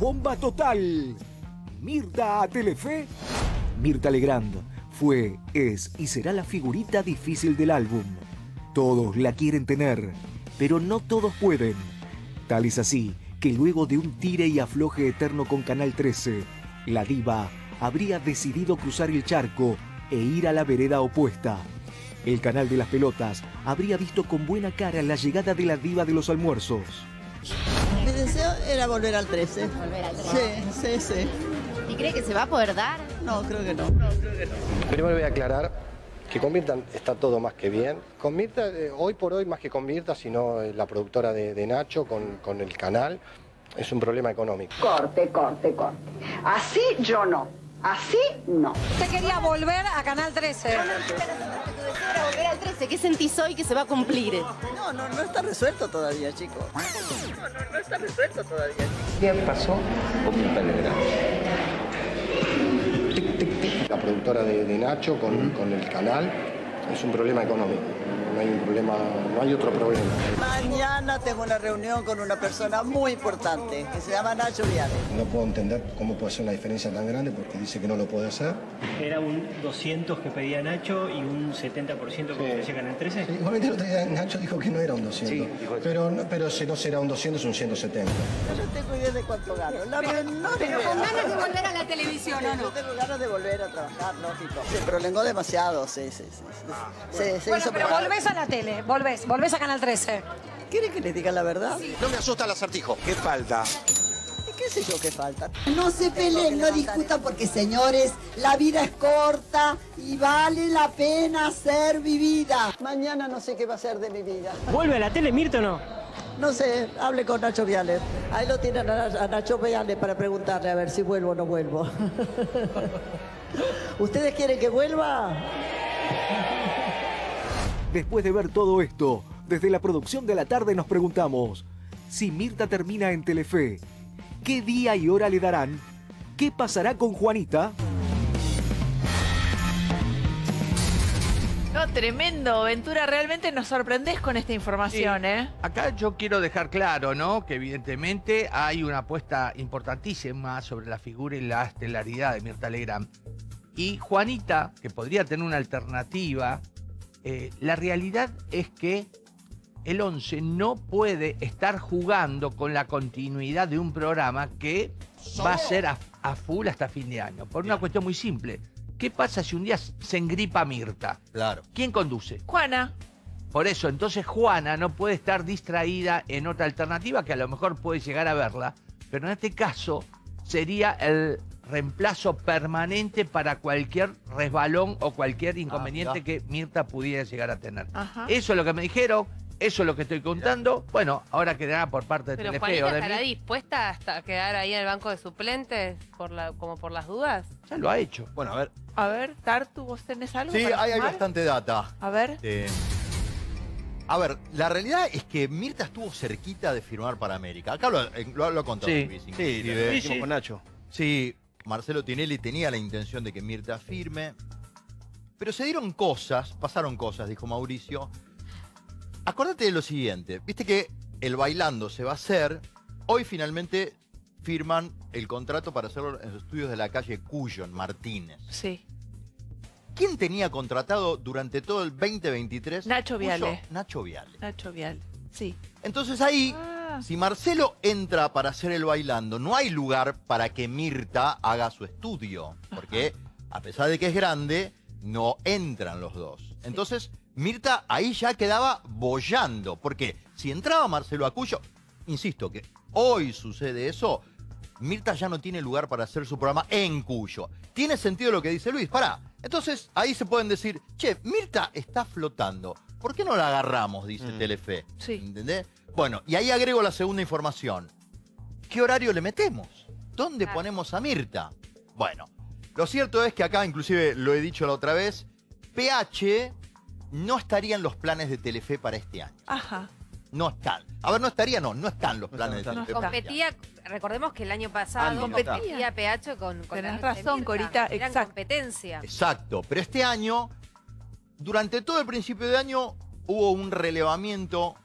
bomba total. Mirta a Telefe. Mirta Legrand fue, es y será la figurita difícil del álbum. Todos la quieren tener, pero no todos pueden. Tal es así que luego de un tire y afloje eterno con Canal 13, la diva habría decidido cruzar el charco e ir a la vereda opuesta. El canal de las pelotas habría visto con buena cara la llegada de la diva de los almuerzos. Mi deseo era volver al 13. Volver al 13. Sí. ¿Y cree que se va a poder dar? No, creo que no. Primero voy a aclarar que con Mirta está todo más que bien. Con Mirta, hoy por hoy, más que con Mirta, sino la productora de Nacho, con el canal, es un problema económico. Corte. Así yo no. Así no. Usted quería volver a Canal 13. Volver al 13, ¿qué sentís hoy que se va a cumplir? No está resuelto todavía, chicos. No está resuelto todavía. ¿Qué pasó con Mirta Legrand? La productora de Nacho con el canal es un problema económico. No hay un problema, no hay otro problema. Mañana tengo una reunión con una persona muy importante que se llama Nacho Viale. No puedo entender cómo puede ser una diferencia tan grande porque dice que no lo puede hacer. Era un 200 que pedía Nacho y un 70% que ofrecía Canal 13. Sí, igualmente el otro día Nacho dijo que no era un 200. Sí, pero si no será un 200 es un 170. Yo no tengo idea de cuánto gano. Pero con ganas de volver a la televisión, ¿o no? Yo tengo ganas de volver a trabajar, lógico. Se prolongó demasiado, sí. Se hizo Pero volvés a la tele, volvés a Canal 13. ¿Quiere que le diga la verdad? Sí. No me asusta el acertijo. ¿Qué falta? ¿Qué sé yo qué falta? No se peleen, no discutan porque, señores, la vida es corta y vale la pena ser vivida. Mañana no sé qué va a ser de mi vida. ¿Vuelve a la tele, Mirta, o no? No sé, hable con Nacho Viale. Ahí lo tienen a Nacho Viale para preguntarle a ver si vuelvo o no vuelvo. ¿Ustedes quieren que vuelva? Después de ver todo esto, desde la producción de la tarde nos preguntamos, si Mirta termina en Telefe, ¿qué día y hora le darán? ¿Qué pasará con Juanita? No, tremendo, Ventura, realmente nos sorprendés con esta información, sí. Acá yo quiero dejar claro, ¿no?, que evidentemente hay una apuesta importantísima sobre la figura y la estelaridad de Mirta Legrand. Y Juanita, que podría tener una alternativa, la realidad es que el 11 no puede estar jugando con la continuidad de un programa que va a ser a full hasta fin de año. Por una cuestión muy simple. ¿Qué pasa si un día se engripa Mirta? Claro. ¿Quién conduce? Juana. Por eso, entonces Juana no puede estar distraída en otra alternativa que a lo mejor puede llegar a verla, pero en este caso sería el reemplazo permanente para cualquier resbalón o cualquier inconveniente que Mirta pudiera llegar a tener. Ajá. Eso es lo que me dijeron, eso es lo que estoy contando. Bueno, ahora quedará por parte de Telefe. ¿Pero Juanita estará dispuesta hasta quedar ahí en el banco de suplentes como por las dudas? Ya lo ha hecho. Bueno, a ver. A ver, Tartu, ¿vos tenés algo? Sí, para hay sumar? bastante data. A ver. A ver, la realidad es que Mirta estuvo cerquita de firmar para América. Acá lo contó Luis. Sí, lo dijimos con Nacho. Sí, Marcelo Tinelli tenía la intención de que Mirta firme. Pero se dieron cosas, pasaron cosas, dijo Mauricio. Acordate de lo siguiente. Viste que el Bailando se va a hacer. Hoy finalmente firman el contrato para hacerlo en los estudios de la calle Cuyo, en Martínez. Sí. ¿Quién tenía contratado durante todo el 2023? Nacho Viale. Nacho Viale. Nacho Viale, sí. Entonces ahí, si Marcelo entra para hacer el Bailando, no hay lugar para que Mirta haga su estudio. Porque a pesar de que es grande, no entran los dos. Entonces, Mirta ahí ya quedaba boyando. Porque si entraba Marcelo a Cuyo, insisto que hoy sucede eso, Mirta ya no tiene lugar para hacer su programa en Cuyo. ¿Tiene sentido lo que dice Luis? Pará. Entonces, ahí se pueden decir, che, Mirta está flotando. ¿Por qué no la agarramos? Dice Telefe. Sí. ¿Entendés? Bueno, y ahí agrego la segunda información. ¿Qué horario le metemos? ¿Dónde ponemos a Mirta? Bueno, lo cierto es que acá, inclusive lo he dicho la otra vez, PH no estaría en los planes de Telefe para este año. Ajá. No están. A ver, no están los planes de Telefe. Competía, recordemos que el año pasado competía PH con Tenés razón, Corita, eran competencia. Exacto, pero este año, durante todo el principio de año, hubo un relevamiento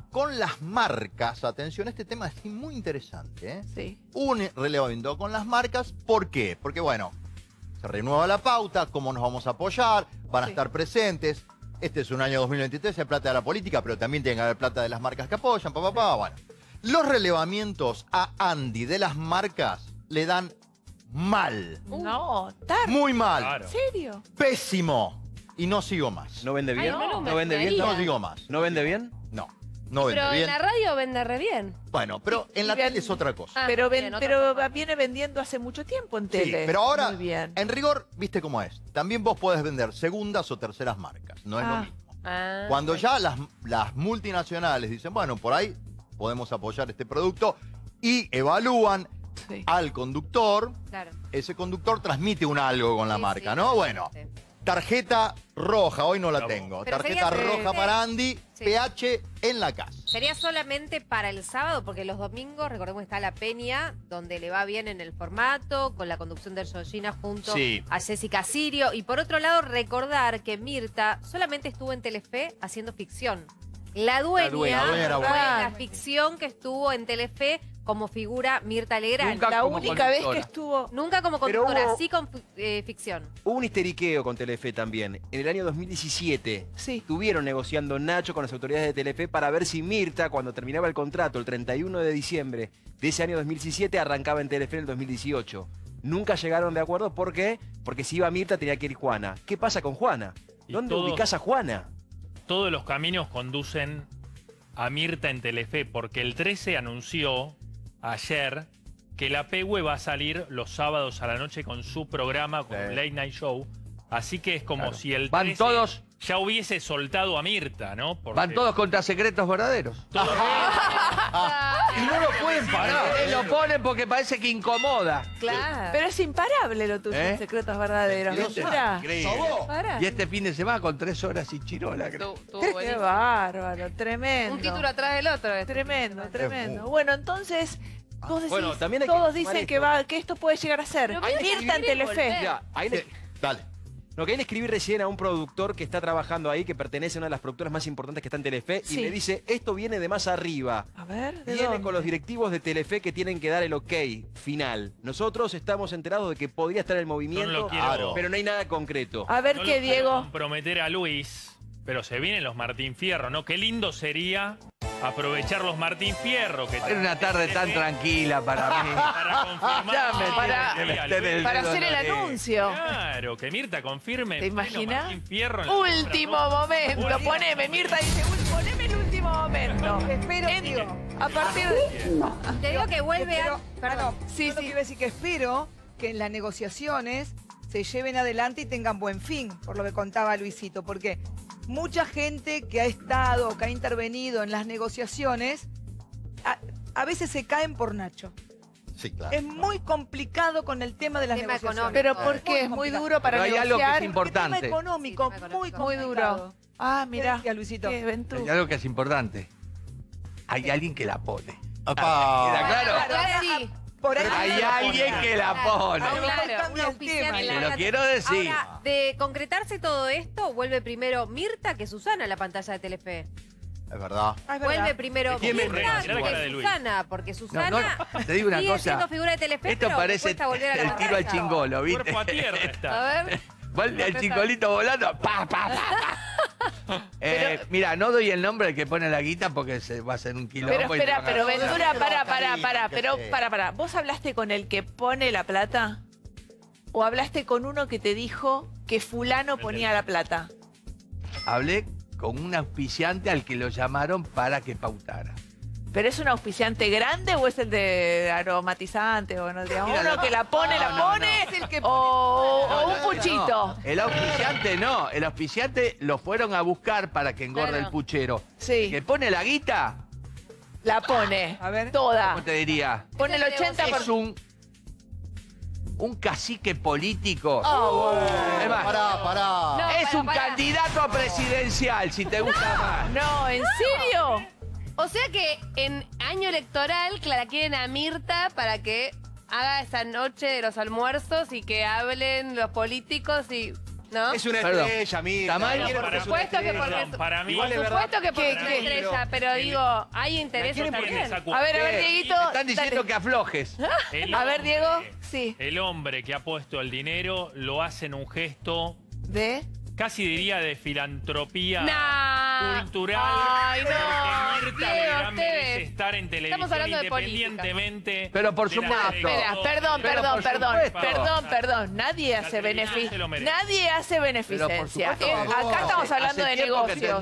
con las marcas. Atención, este tema es muy interesante, ¿eh? Sí. Un relevamiento con las marcas. ¿Por qué? Porque, bueno, se renueva la pauta, cómo nos vamos a apoyar, van a estar presentes. Este es un año 2023, hay plata de la política, pero también tiene que haber plata de las marcas que apoyan, bueno. Los relevamientos a Andy de las marcas le dan mal. No, tarde. Muy mal. Claro. ¿En serio? Pésimo. Y no sigo más. ¿No vende bien? Ay, no, ¿No vende bien? No digo más. ¿No vende bien? No, no vende Pero bien. en la radio vende re bien. Bueno, pero en la tele es otra cosa. Pero, bien, pero viene vendiendo hace mucho tiempo en tele. Sí, pero ahora, Muy bien. en rigor, viste cómo es. También vos podés vender segundas o terceras marcas. No es lo mismo. Cuando ya las multinacionales dicen, bueno, por ahí podemos apoyar este producto y evalúan al conductor, ese conductor transmite un algo con la marca, ¿no? Bueno, tarjeta roja, hoy no la tengo. Pero Tarjeta sería- roja para Andy, PH en la casa. Sería solamente para el sábado, porque los domingos, recordemos, está La Peña, donde le va bien en el formato, con la conducción de Georgina junto a Jessica Sirio. Y por otro lado, recordar que Mirta solamente estuvo en Telefe haciendo ficción. La dueña dueña era fue buena. la ficción que estuvo en Telefe como figura Mirta Legrand. Nunca La como única vez que conductora. estuvo... Nunca como Pero conductora, hubo- sí con ficción. Hubo un histeriqueo con Telefe también. En el año 2017 estuvieron negociando Nacho con las autoridades de Telefe para ver si Mirta, cuando terminaba el contrato el 31 de diciembre de ese año 2017, arrancaba en Telefe en el 2018. Nunca llegaron de acuerdo. ¿Por qué? Porque si iba Mirta tenía que ir Juana. ¿Qué pasa con Juana? ¿Dónde todos- ubicás a Juana? Todos los caminos conducen a Mirta en Telefe, porque el 13 anunció ayer que la Pehue va a salir los sábados a la noche con su programa, con un late night show. Así que es como si el 13 ya hubiese soltado a Mirta, ¿no? Porque Van todos contra secretos verdaderos. Y no lo pueden parar. Lo ponen porque parece que incomoda. Claro. Pero es imparable lo tuyo, ¿Eh? en Secretos Verdaderos. Ventura. Increíble. Pará. Y este fin de semana con 3 horas y chirola. creo. Qué bárbaro, tremendo. Un título atrás del otro. Tremendo, tremendo. Bueno, entonces, vos decís, Bueno, también hay que todos sumar dicen esto. que esto puede llegar a ser. Mirta en Telefe. Mirá, ahí le- Dale. Lo que ahí le escribí recién a un productor que está trabajando ahí, que pertenece a una de las productoras más importantes que está en Telefe, Sí. y me dice, esto viene de más arriba. A ver, ¿de Viene dónde? con los directivos de Telefe que tienen que dar el ok final. Nosotros estamos enterados de que podría estar el movimiento, lo quiero- pero no hay nada concreto. A ver no qué, lo quiero Diego. comprometer a Luis, pero se vienen los Martín Fierro, ¿no? Qué lindo sería aprovechar los Martín Fierro. Que Era una tarde tan tranquila para mí. Para confirmar. Ya me para- tiene que meter el Para dedo hacer en el la nariz. anuncio. Claro, que Mirta confirme. ¿Te imaginas? Martín Fierro en la Último momento. Último Poneme, Mirta dice, poneme el último momento. Espero, digo, A partir de... Te digo que vuelve a... Perdón. Sí, quiero decir que espero que en las negociaciones se lleven adelante y tengan buen fin, por lo que contaba Luisito, porque mucha gente que ha estado, que ha intervenido en las negociaciones, a veces se caen por Nacho. Sí, claro. Es muy complicado con el tema de las Tema negociaciones. Pero ¿por qué? Es muy duro para Pero hay algo que negociar. es importante. Tema económico, muy Muy complicado. duro. Ah, ¿Qué mirá. decía Luisito? Qué Ventura. Hay algo que es importante. Hay alguien que la pone. Apá. ¿Queda claro? Ahora sí. Por ahí Hay alguien que la pone. Claro, cambia un el auspiciante. tema. Te lo quiero decir. Ahora, de concretarse todo esto, vuelve primero Mirta que Susana a la pantalla de Telefe. Es verdad. Vuelve primero ¿Quién me Mirta mirá la cara que de Luis. Susana, porque Susana Te digo una sigue cosa. siendo figura de Telefe, Esto pero parece cuesta volver a la el tiro al pantalla. chingolo, ¿viste? Cuerpo a tierra está. A ver. Vuelve al chingolito volando. Pa, pa, pa. Mira, no doy el nombre del que pone la guita porque se va a hacer un quilombo. Pero y te espera, van a- pero Ventura, para. que Pero sé. para. ¿Vos hablaste con el que pone la plata? ¿O hablaste con uno que te dijo que fulano ponía la plata? Hablé con un auspiciante al que lo llamaron para que pautara. ¿Pero es un auspiciante grande o es el de aromatizante? O no, digamos, Mira, uno que la pone, no. Es el que o un puchito. No, el auspiciante no. El auspiciante lo fueron a buscar para que engorde Claro. el puchero. Sí. El que pone la guita, La pone. A ver. Toda. ¿cómo te diría? Pone el 80%. Es un cacique político. Es más, Pará. No, es un pará. candidato a presidencial, si te gusta más. No, ¿en serio? O sea que en año electoral la quieren a Mirta para que haga esa noche de los almuerzos y que hablen los políticos y ¿No? Es una estrella, Mirta. Por supuesto que porque para mí, por supuesto que porque es una estrella, pero digo, hay intereses también. A ver, Dieguito. Están diciendo que aflojes. A ver, Diego. Sí. El hombre que ha puesto el dinero lo hace en un gesto ¿de? Casi diría de filantropía cultural. Ay, no. Porque Mirta Diego, Legrand merece estar en televisión Estamos hablando de independientemente. Pero por de la supuesto. Perdón. Nadie hace beneficio. Nadie hace beneficencia. Pero por Acá estamos hablando de negocios.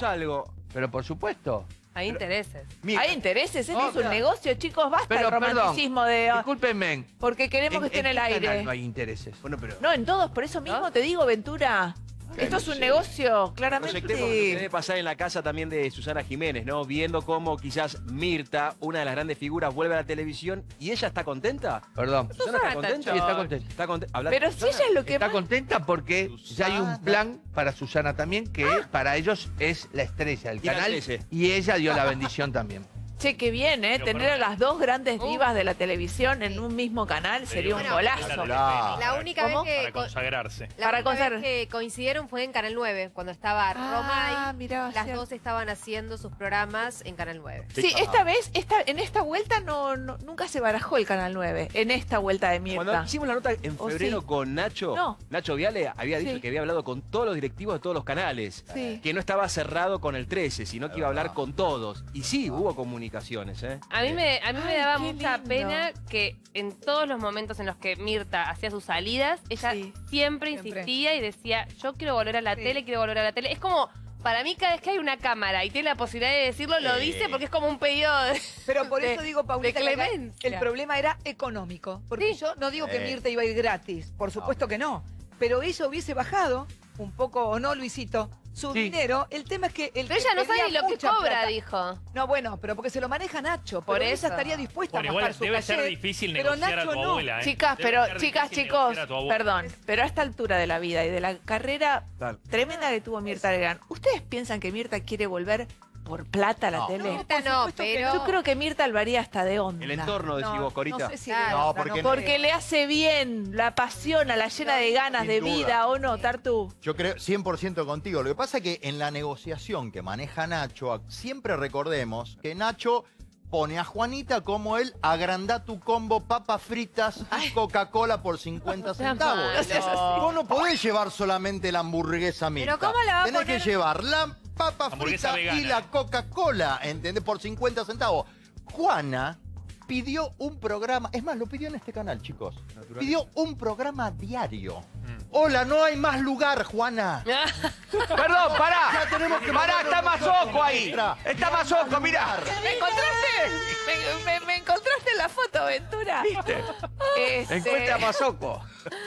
Pero por supuesto. Hay intereses. Hay intereses, es un negocio, chicos, basta el romanticismo de... Discúlpenme. Porque queremos que esté en el aire. No hay intereses. Bueno, pero... No, en todos, por eso mismo te digo, Ventura. Esto es un negocio, claramente. Proyectemos lo que debe pasar en la casa también de Susana Jiménez, ¿no? Viendo cómo quizás Mirta, una de las grandes figuras, vuelve a la televisión y ella está contenta. Perdón. ¿Susana está contenta? Sí, está contenta. Está contenta. Pero si ella es lo que está más... contenta porque ya hay un plan para Susana también, que para ellos es la estrella del canal. Y ella dio la bendición también. Che, qué bien, ¿eh? Tener a las dos grandes divas de la televisión en un mismo canal sería un golazo. La única vez que... Para consagrarse. La única vez que coincidieron fue en Canal 9, cuando estaba Roma y mirá, las dos estaban haciendo sus programas en Canal 9. Sí, esta vez, en esta vuelta nunca se barajó el Canal 9, en esta vuelta de Mirta. Cuando hicimos la nota en febrero con Nacho, Nacho Viale había dicho que había hablado con todos los directivos de todos los canales, que no estaba cerrado con el 13, sino que iba a hablar con todos. Y sí, hubo comunicaciones, ¿eh? A mí me daba mucha pena que en todos los momentos en los que Mirta hacía sus salidas, ella siempre insistía y decía, yo quiero volver a la tele, quiero volver a la tele. Es como, para mí cada vez que hay una cámara y tiene la posibilidad de decirlo, lo dice porque es como un pedido de... Pero por eso digo, Paulita, de clemencia. el problema era económico. Porque yo no digo que Mirta iba a ir gratis, por supuesto que no. Pero ella hubiese bajado un poco, o no, Luisito, su dinero. El tema es que... Pero ella no sabe ni lo que cobra, dijo. No, bueno, pero porque se lo maneja Nacho. Por eso ella estaría dispuesta a bajar su debe cachet, ser difícil pero negociar Nacho a tu abuela, ¿eh? Chicas, chicos, perdón, perdón. pero a esta altura de la vida y de la carrera tremenda que tuvo Mirta Legrand, ¿ustedes piensan que Mirta quiere volver por plata a la tele? No, pero... Yo creo que Mirta lo haría hasta de onda. El entorno, decís vos, Corita. No sé si porque le hace bien, la apasiona, la llena de ganas, de vida, ¿o no, Tartu? Yo creo 100% contigo. Lo que pasa es que en la negociación que maneja Nacho, siempre recordemos que Nacho pone a Juanita como el agrandá tu combo papas fritas y Coca-Cola por 50 centavos. Vos no podés llevar solamente la hamburguesa Mirta. ¿Pero cómo la va a Tenés poner? que llevar la papa Hamburguesa frita y vegana. la Coca-Cola, ¿entendés? Por 50 centavos. Juana pidió un programa, es más, lo pidió en este canal, chicos. Pidió un programa diario. Hola, no hay más lugar, Juana. Perdón, pará. Ya tenemos que Pará, mandar está un Mazoco ahí. extra. Está Mazoco, mirá. ¿Me encontraste? ¿Me encontraste en la foto, Ventura? ¿Viste? Encuentra a Mazoco.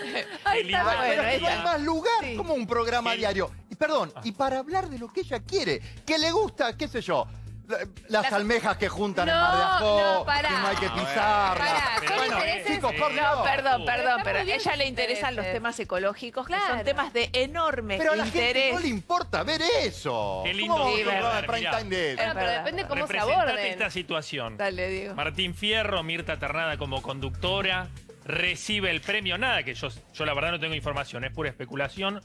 Ahí está, Pero bueno, es que no hay más lugar, como un programa Sí. diario. Y perdón, y para hablar de lo que ella quiere, que le gusta, qué sé yo, las almejas que juntan en Mar de Ajó, pará. que no hay que pisarlas. Pará, son Bueno, intereses- chicos, por No, favor. perdón, Está pero a muy bien ella le sus interesan los intereses. temas ecológicos, que Claro. son temas de enorme Pero a la gente interés. no le importa ver eso. Qué lindo ¿Cómo vamos a que un programa de mirá. prime time de eso? Bueno, pero verdad. depende cómo se Representate aborden. esta situación. Dale, Diego. Martín Fierro, Mirta Ternada como conductora, recibe el premio. Nada, que yo la verdad no tengo información, es pura especulación.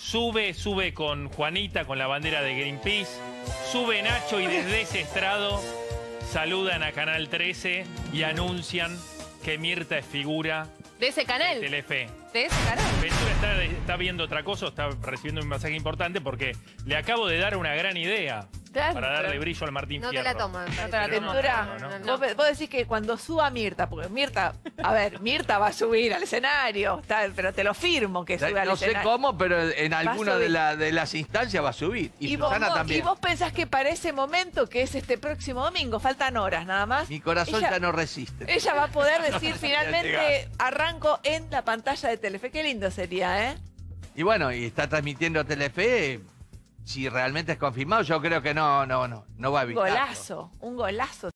Sube con Juanita, con la bandera de Greenpeace. Sube Nacho y desde ese estrado saludan a Canal 13 y anuncian que Mirta es figura De ese de canal. Telefe. De ese canal. Ventura está viendo otra cosa, está recibiendo un mensaje importante porque le acabo de dar una gran idea Claro. para darle brillo al Martín No te Fierro. la toman. No te la Pero no, Ventura, no. vos decís que cuando suba Mirta, porque Mirta, a ver, Mirta va a subir al escenario, pero te lo firmo que sube al No sé escenario. cómo, pero en alguna subir. de las instancias va a subir. Y Susana también. ¿Y vos pensás que para ese momento, que es este próximo domingo, faltan horas nada más? Mi corazón ella, ya no resiste. Ella va a poder decir finalmente, llegar. arranco en la pantalla de Telefe. Qué lindo sería, ¿eh? Y bueno, y está transmitiendo Telefe. Si realmente es confirmado, yo creo que no va a evitarlo. Un golazo